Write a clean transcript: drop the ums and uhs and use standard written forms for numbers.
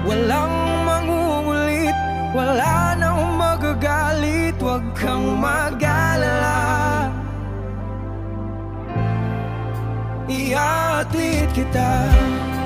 walang mangungulit, wala nang magagalit. Huwag kang mag-alala, ihatid kita